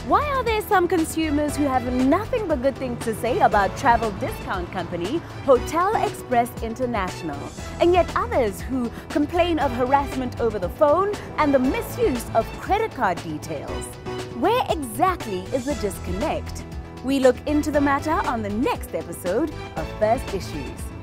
Why are there some consumers who have nothing but good things to say about travel discount company Hotel Express International, and yet others who complain of harassment over the phone and the misuse of credit card details? Where exactly is the disconnect? We look into the matter on the next episode of First Issues.